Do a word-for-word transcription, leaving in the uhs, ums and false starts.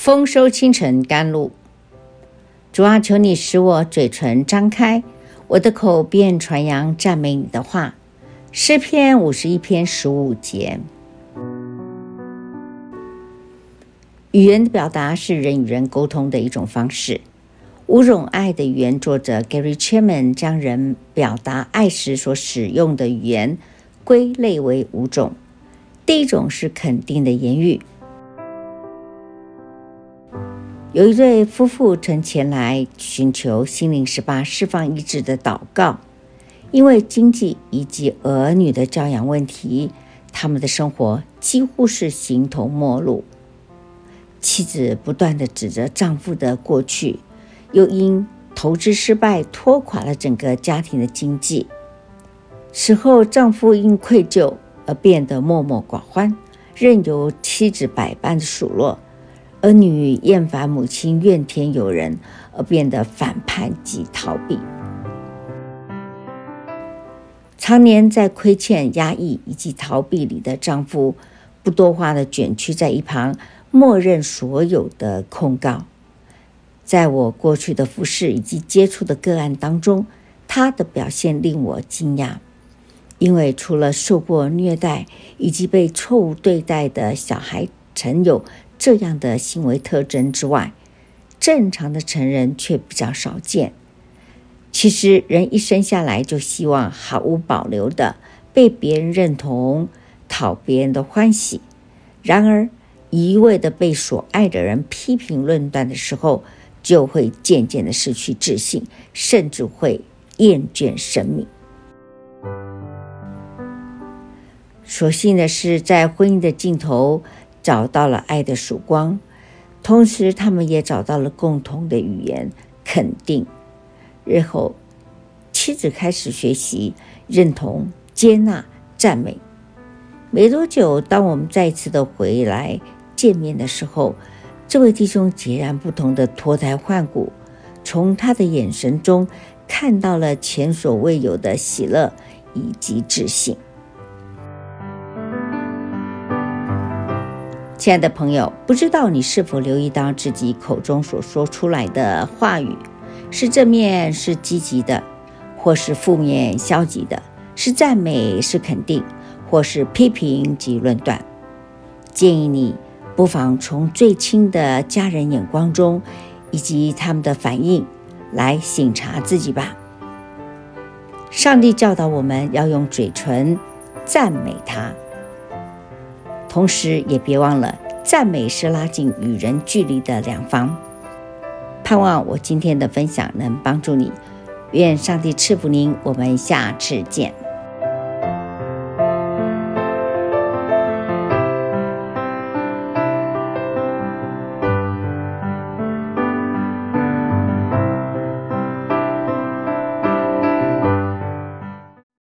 丰收清晨甘露。主啊，求你使我嘴唇张开，我的口便传扬赞美你的话。诗篇五十一篇十五节。语言的表达是人与人沟通的一种方式。五种爱的语言作者 Gary Chapman 将人表达爱时所使用的语言归类为五种。第一种是肯定的言语。有一对夫妇曾前来寻求心灵十八释放医治的祷告，因为经济以及儿女的教养问题，他们的生活几乎是形同陌路。妻子不断地指责丈夫的过去，又因投资失败拖垮了整个家庭的经济。此后丈夫因愧疚而变得默默寡欢，任由妻子百般的数落，儿女厌烦母亲怨天尤人，而变得反叛及逃避。常年在亏欠、压抑以及逃避里的丈夫，不多话地卷曲在一旁，默认所有的控告。在我过去的服事以及接触的个案当中，他的表现令我惊讶，因为除了受过虐待以及被错误对待的小孩曾有这样的行为特征之外，正常的成人却比较少见。其实人一生下来就希望毫无保留的被别人认同，讨别人的欢喜。然而一味的被所爱的人批评论断的时候，就会渐渐的失去自信，甚至会厌倦生命。所幸的是，在婚姻的尽头找到了爱的曙光，同时他们也找到了共同的语言，肯定。日后妻子开始学习认同、接纳、赞美。没多久，当我们再一次的回来见面的时候，这位弟兄截然不同的脱胎换骨，从他的眼神中看到了前所未有的喜乐以及自信。亲爱的朋友，不知道你是否留意到自己口中所说出来的话语，是正面是积极的，或是负面消极的，是赞美是肯定，或是批评及论断。建议你不妨从最亲的家人眼光中以及他们的反应来省察自己吧。上帝教导我们要用嘴唇赞美他，同时也别忘了赞美是拉近与人距离的良方。盼望我今天的分享能帮助你，愿上帝赐福您，我们下次见。